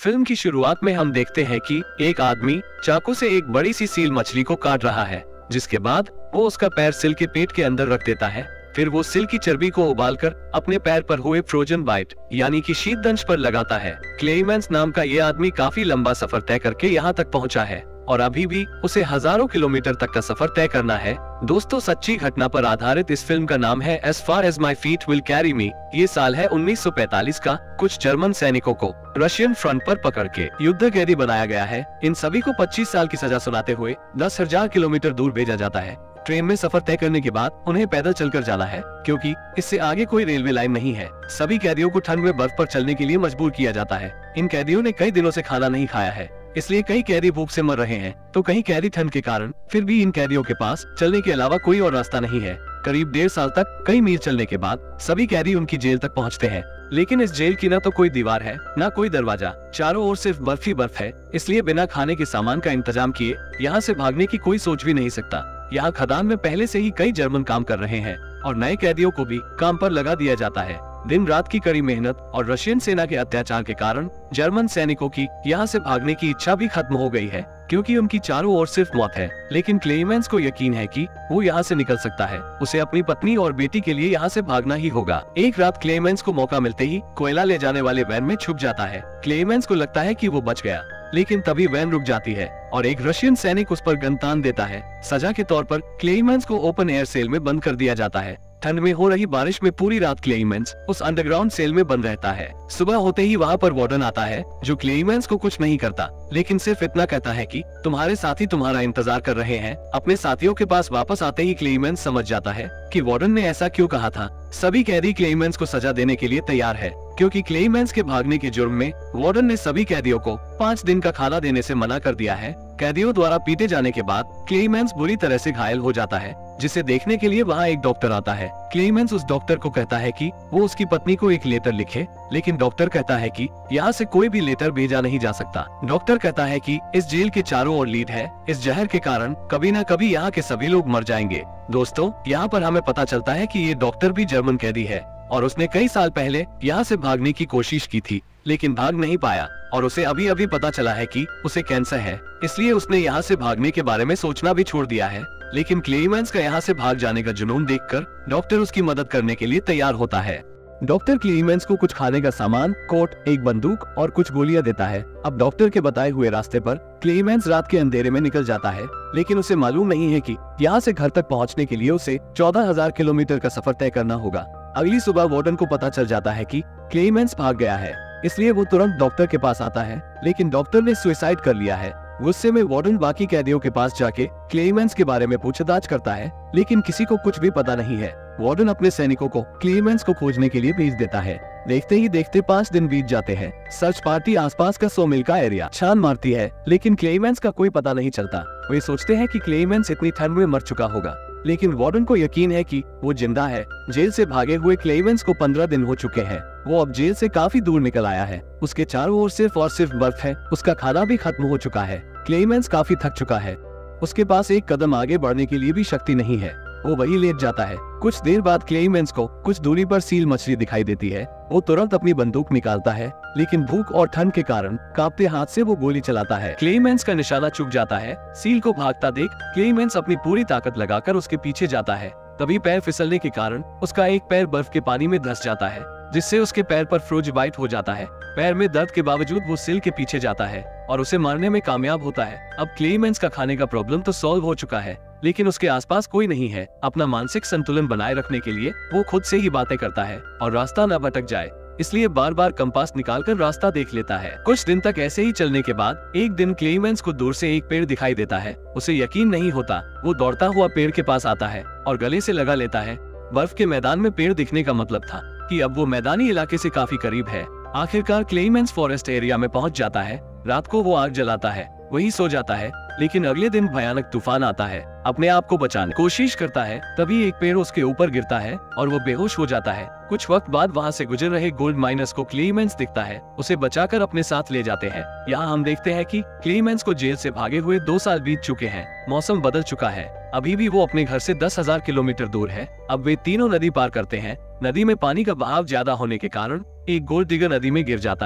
Film की शुरुआत में हम देखते हैं कि एक आदमी चाकू से एक बड़ी सी सील मछली को काट रहा है, जिसके बाद वो उसका पैर सील के पेट के अंदर रख देता है। फिर वो सील की चर्बी को उबालकर अपने पैर पर हुए फ्रोजन बाइट यानी कि शीतदंश पर लगाता है। क्लेमेंस नाम का ये आदमी काफी लंबा सफर तय करके यहाँ तक पहुँचा है और अभी भी उसे हजारों किलोमीटर तक का सफर तय करना है। दोस्तों, सच्ची घटना पर आधारित इस फिल्म का नाम है as far as my feet will carry me. ये साल है 1945 का। कुछ जर्मन सैनिकों को रशियन फ्रंट पर पकड़ के युद्ध कैदी बनाया गया है। इन सभी को 25 साल की सजा सुनाते हुए 10,000 किलोमीटर दूर भेजा जाता है। ट्रेन में सफर तय करने के बाद उन्हें पैदल चलकर जाना है, क्योंकि इससे आगे कोई रेलवे लाइन नहीं है। सभी कैदियों को ठंड में बर्फ पर चलने के लिए मजबूर किया जाता है। इन कैदियों ने कई दिनों से खाना नहीं खाया है, इसलिए कई कैदी भूख से मर रहे हैं, तो कई कैदी ठंड के कारण। फिर भी इन कैदियों के पास चलने के अलावा कोई और रास्ता नहीं है। करीब 1.5 साल तक कई मील चलने के बाद सभी कैदी उनकी जेल तक पहुंचते हैं। लेकिन इस जेल की न तो कोई दीवार है, न कोई दरवाजा, चारों ओर सिर्फ बर्फ ही बर्फ है। इसलिए बिना खाने के सामान का इंतजाम किए यहाँ से भागने की कोई सोच भी नहीं सकता। यहाँ खदान में पहले से ही कई जर्मन काम कर रहे हैं और नए कैदियों को भी काम पर लगा दिया जाता है। दिन रात की कड़ी मेहनत और रशियन सेना के अत्याचार के कारण जर्मन सैनिकों की यहाँ से भागने की इच्छा भी खत्म हो गई है, क्योंकि उनकी चारों ओर सिर्फ मौत है। लेकिन क्लेमेंस को यकीन है कि वो यहाँ से निकल सकता है। उसे अपनी पत्नी और बेटी के लिए यहाँ से भागना ही होगा। एक रात क्लेमेंस को मौका मिलते ही कोयला ले जाने वाले वैन में छुप जाता है। क्लेमेंस को लगता है कि वो बच गया, लेकिन तभी वैन रुक जाती है और एक रशियन सैनिक उस पर गन तान देता है। सजा के तौर पर क्लेमेंस को ओपन एयर सेल में बंद कर दिया जाता है। ठंड में हो रही बारिश में पूरी रात क्लेमेंस उस अंडरग्राउंड सेल में बंद रहता है। सुबह होते ही वहाँ पर वार्डन आता है, जो क्लेमेंस को कुछ नहीं करता, लेकिन सिर्फ इतना कहता है कि तुम्हारे साथी तुम्हारा इंतजार कर रहे हैं। अपने साथियों के पास वापस आते ही क्लेमेंस समझ जाता है कि वार्डन ने ऐसा क्यों कहा था। सभी कैदी क्लेमेंस को सजा देने के लिए तैयार है, क्योंकि क्लेमेंस के भागने के जुर्म में वार्डन ने सभी कैदियों को 5 दिन का खाना देने से मना कर दिया है। कैदियों द्वारा पीटे जाने के बाद क्लेमेंस बुरी तरह से घायल हो जाता है, जिसे देखने के लिए वहाँ एक डॉक्टर आता है। क्लेमेंस उस डॉक्टर को कहता है कि वो उसकी पत्नी को एक लेटर लिखे, लेकिन डॉक्टर कहता है कि यहाँ से कोई भी लेटर भेजा नहीं जा सकता। डॉक्टर कहता है कि इस जेल के चारों ओर लीड है, इस जहर के कारण कभी न कभी यहाँ के सभी लोग मर जाएंगे। दोस्तों, यहाँ पर हमें पता चलता है कि ये डॉक्टर भी जर्मन कैदी है और उसने कई साल पहले यहाँ से भागने की कोशिश की थी, लेकिन भाग नहीं पाया और उसे अभी अभी पता चला है कि उसे कैंसर है। इसलिए उसने यहाँ से भागने के बारे में सोचना भी छोड़ दिया है। लेकिन क्लेमेंस का यहाँ से भाग जाने का जुनून देखकर डॉक्टर उसकी मदद करने के लिए तैयार होता है। डॉक्टर क्लेमेंस को कुछ खाने का सामान, कोट, एक बंदूक और कुछ गोलियां देता है। अब डॉक्टर के बताए हुए रास्ते पर क्लेमेंस रात के अंधेरे में निकल जाता है, लेकिन उसे मालूम नहीं है कि यहाँ से घर तक पहुँचने के लिए उसे 14,000 किलोमीटर का सफर तय करना होगा। अगली सुबह वार्डन को पता चल जाता है कि क्लेमेंस भाग गया है, इसलिए वो तुरंत डॉक्टर के पास आता है, लेकिन डॉक्टर ने सुसाइड कर लिया है। गुस्से में वार्डन बाकी कैदियों के पास जाके क्लेमेंस के बारे में पूछताछ करता है, लेकिन किसी को कुछ भी पता नहीं है। वार्डन अपने सैनिकों को क्लेमेंस को खोजने के लिए भेज देता है। देखते ही देखते 5 दिन बीत जाते हैं। सर्च पार्टी आसपास का 100 मील का एरिया छान मारती है, लेकिन क्लेमेंस का कोई पता नहीं चलता। वे सोचते हैं कि क्लेमेंस इतनी ठंड में मर चुका होगा, लेकिन वार्डन को यकीन है कि वो जिंदा है। जेल से भागे हुए क्लेमेंस को 15 दिन हो चुके हैं। वो अब जेल से काफी दूर निकल आया है। उसके चारों ओर सिर्फ और सिर्फ बर्फ है। उसका खाना भी खत्म हो चुका है। क्लेमेंस काफी थक चुका है। उसके पास एक कदम आगे बढ़ने के लिए भी शक्ति नहीं है। वो वही लेट जाता है। कुछ देर बाद क्लेमेंस को कुछ दूरी पर सील मछली दिखाई देती है। वो तुरंत अपनी बंदूक निकालता है, लेकिन भूख और ठंड के कारण कांपते हाथ से वो गोली चलाता है। क्लेमेंस का निशाना चूक जाता है। सील को भागता देख क्लेमेंस अपनी पूरी ताकत लगाकर उसके पीछे जाता है। तभी पैर फिसलने के कारण उसका एक पैर बर्फ के पानी में धंस जाता है, जिससे उसके पैर पर फ्रोज बाइट हो जाता है। पैर में दर्द के बावजूद वो सील के पीछे जाता है और उसे मारने में कामयाब होता है। अब क्लेमेंस का खाने का प्रॉब्लम तो सॉल्व हो चुका है, लेकिन उसके आसपास कोई नहीं है। अपना मानसिक संतुलन बनाए रखने के लिए वो खुद से ही बातें करता है और रास्ता न भटक जाए, इसलिए बार बार कंपास निकालकर रास्ता देख लेता है। कुछ दिन तक ऐसे ही चलने के बाद एक दिन क्लेमेंस को दूर से एक पेड़ दिखाई देता है। उसे यकीन नहीं होता। वो दौड़ता हुआ पेड़ के पास आता है और गले से लगा लेता है। बर्फ के मैदान में पेड़ दिखने का मतलब था कि अब वो मैदानी इलाके से काफी करीब है। आखिरकार क्लेमेंस फॉरेस्ट एरिया में पहुंच जाता है। रात को वो आग जलाता है, वही सो जाता है, लेकिन अगले दिन भयानक तूफान आता है। अपने आप को बचाने की कोशिश करता है, तभी एक पेड़ उसके ऊपर गिरता है और वो बेहोश हो जाता है। कुछ वक्त बाद वहाँ से गुजर रहे गोल्ड माइनर्स को क्लेमेंस दिखता है। उसे बचाकर अपने साथ ले जाते हैं। यहाँ हम देखते हैं कि क्लेमेंस को जेल से भागे हुए 2 साल बीत चुके हैं। मौसम बदल चुका है। अभी भी वो अपने घर से 10,000 किलोमीटर दूर है। अब वे तीनों नदी पार करते हैं। नदी में पानी का बहाव ज्यादा होने के कारण एक गोल्ड डिगर नदी में गिर जाता है।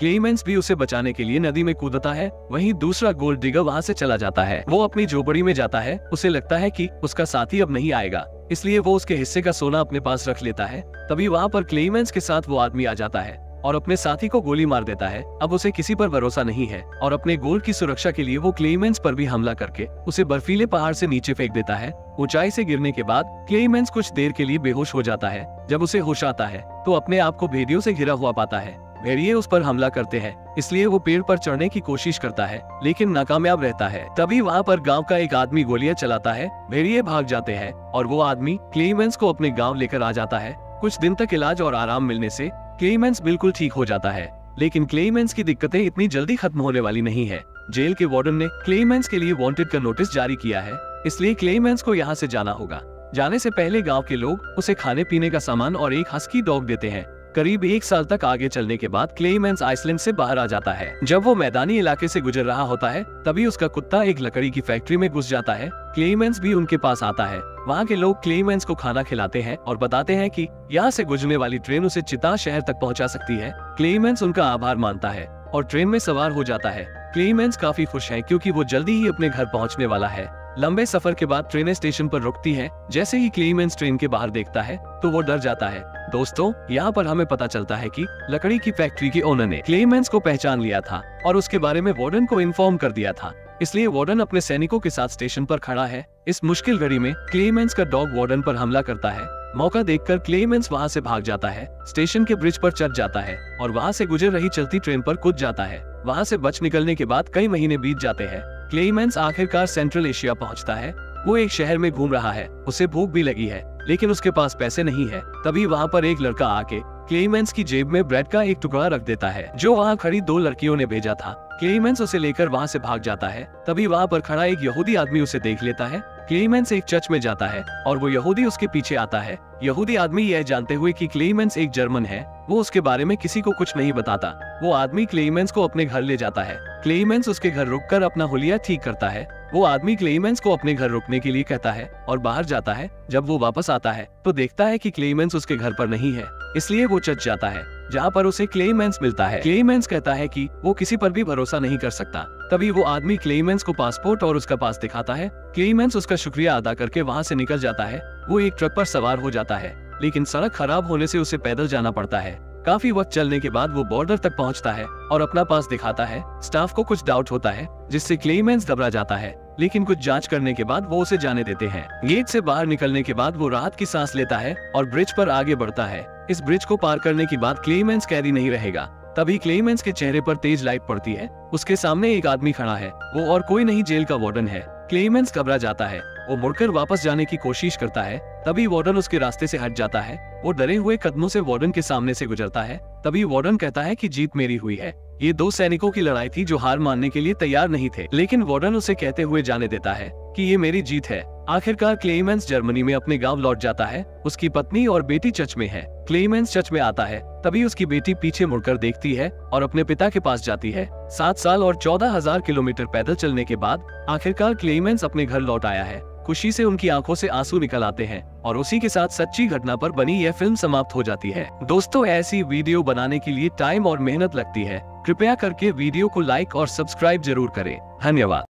क्लेमेंस भी उसे बचाने के लिए नदी में कूदता है। वहीं दूसरा गोल्ड डिगर वहाँ से चला जाता है। वो अपनी झोपड़ी में जाता है। उसे लगता है कि उसका साथी अब नहीं आएगा, इसलिए वो उसके हिस्से का सोना अपने पास रख लेता है। तभी वहाँ पर क्लेमेंस के साथ वो आदमी आ जाता है और अपने साथी को गोली मार देता है। अब उसे किसी पर भरोसा नहीं है और अपने गोल्ड की सुरक्षा के लिए वो क्लेमेंस पर भी हमला करके उसे बर्फीले पहाड़ से नीचे फेंक देता है। ऊंचाई से गिरने के बाद क्लेमेंस कुछ देर के लिए बेहोश हो जाता है। जब उसे होश आता है तो अपने आप को भेड़ियों से घिरा हुआ पाता है। भेड़िए उस पर हमला करते हैं, इसलिए वो पेड़ पर चढ़ने की कोशिश करता है लेकिन नाकामयाब रहता है। तभी वहाँ पर गांव का एक आदमी गोलियां चलाता है। भेड़िए भाग जाते हैं और वो आदमी क्लेमेंस को अपने गांव लेकर आ जाता है। कुछ दिन तक इलाज और आराम मिलने से क्लेमेंस बिल्कुल ठीक हो जाता है। लेकिन क्लेमेंस की दिक्कतें इतनी जल्दी खत्म होने वाली नहीं है। जेल के वार्डन ने क्लेमेंस के लिए वांटेड का नोटिस जारी किया है, इसलिए क्लेमेंस को यहाँ से जाना होगा। जाने से पहले गांव के लोग उसे खाने पीने का सामान और एक हस्की डॉग देते हैं। करीब 1 साल तक आगे चलने के बाद क्लेमेंस आइसलैंड से बाहर आ जाता है। जब वो मैदानी इलाके से गुजर रहा होता है तभी उसका कुत्ता एक लकड़ी की फैक्ट्री में घुस जाता है। क्लेमेंस भी उनके पास आता है। वहाँ के लोग क्लेमेंस को खाना खिलाते हैं और बताते हैं कि यहाँ से गुजरने वाली ट्रेन उसे चिता शहर तक पहुँचा सकती है। क्लेमेंस उनका आभार मानता है और ट्रेन में सवार हो जाता है। क्लेमेंस काफी खुश है क्योंकि वो जल्दी ही अपने घर पहुँचने वाला है। लंबे सफर के बाद ट्रेनें स्टेशन पर रुकती हैं। जैसे ही क्लेमेंस ट्रेन के बाहर देखता है तो वो डर जाता है। दोस्तों, यहाँ पर हमें पता चलता है कि लकड़ी की फैक्ट्री के ओनर ने क्लेमेंस को पहचान लिया था और उसके बारे में वार्डन को इन्फॉर्म कर दिया था, इसलिए वार्डन अपने सैनिकों के साथ स्टेशन पर खड़ा है। इस मुश्किल घड़ी में क्लेमेंस का डॉग वार्डन पर हमला करता है। मौका देखकर क्लेमेंस वहाँ से भाग जाता है, स्टेशन के ब्रिज पर चढ़ जाता है और वहाँ से गुजर रही चलती ट्रेन पर कूद जाता है। वहाँ से बच निकलने के बाद कई महीने बीत जाते हैं। क्लेमेंस आखिरकार सेंट्रल एशिया पहुँचता है। वो एक शहर में घूम रहा है। उसे भूख भी लगी है लेकिन उसके पास पैसे नहीं है। तभी वहाँ पर एक लड़का आके क्लेमेंस की जेब में ब्रेड का एक टुकड़ा रख देता है जो वहाँ खड़ी 2 लड़कियों ने भेजा था। क्लेमेंस उसे लेकर वहाँ से भाग जाता है। तभी वहाँ पर खड़ा एक यहूदी आदमी उसे देख लेता है। क्लेमेंस एक चर्च में जाता है और वो यहूदी उसके पीछे आता है। यहूदी आदमी यह जानते हुए कि क्लेमेंस एक जर्मन है, वो उसके बारे में किसी को कुछ नहीं बताता। वो आदमी क्लेमेंस को अपने घर ले जाता है। क्लेमेंस उसके घर रुककर अपना हुलिया ठीक करता है। वो आदमी क्लेमेंस को अपने घर रुकने के लिए कहता है और बाहर जाता है। जब वो वापस आता है तो देखता है कि क्लेमेंस उसके घर पर नहीं है, इसलिए वो चर्च जाता है जहाँ पर उसे क्लेमेंस मिलता है। क्लेमेंस कहता है कि वो किसी पर भी भरोसा नहीं कर सकता। तभी वो आदमी क्लेमेंस को पासपोर्ट और उसका पास दिखाता है। क्लेमेंस उसका शुक्रिया अदा करके वहाँ से निकल जाता है। वो एक ट्रक पर सवार हो जाता है लेकिन सड़क खराब होने से उसे पैदल जाना पड़ता है। काफी वक्त चलने के बाद वो बॉर्डर तक पहुंचता है और अपना पास दिखाता है। स्टाफ को कुछ डाउट होता है जिससे क्लेमेंस घबरा जाता है, लेकिन कुछ जांच करने के बाद वो उसे जाने देते हैं। गेट से बाहर निकलने के बाद वो राहत की सांस लेता है और ब्रिज पर आगे बढ़ता है। इस ब्रिज को पार करने के बाद क्लेमेंस कैदी नहीं रहेगा। तभी क्लेमेंस के चेहरे पर तेज लाइट पड़ती है। उसके सामने एक आदमी खड़ा है, वो और कोई नहीं जेल का वार्डन है। क्लेमेंस घबरा जाता है। वो मुड़कर वापस जाने की कोशिश करता है। तभी वार्डन उसके रास्ते से हट जाता है। वो डरे हुए कदमों से वार्डन के सामने से गुजरता है। तभी वार्डन कहता है कि जीत मेरी हुई है। ये 2 सैनिकों की लड़ाई थी जो हार मानने के लिए तैयार नहीं थे, लेकिन वार्डन उसे कहते हुए जाने देता है कि ये मेरी जीत है। आखिरकार क्लेमेंस जर्मनी में अपने गांव लौट जाता है। उसकी पत्नी और बेटी चर्च में है। क्लेमेंस चर्च में आता है तभी उसकी बेटी पीछे मुड़कर देखती है और अपने पिता के पास जाती है। 7 साल और 14,000 किलोमीटर पैदल चलने के बाद आखिरकार क्लेमेंस अपने घर लौट आया है। खुशी से उनकी आंखों से आंसू निकल आते हैं और उसी के साथ सच्ची घटना पर बनी यह फिल्म समाप्त हो जाती है। दोस्तों, ऐसी वीडियो बनाने के लिए टाइम और मेहनत लगती है। कृपया करके वीडियो को लाइक और सब्सक्राइब जरूर करें। धन्यवाद।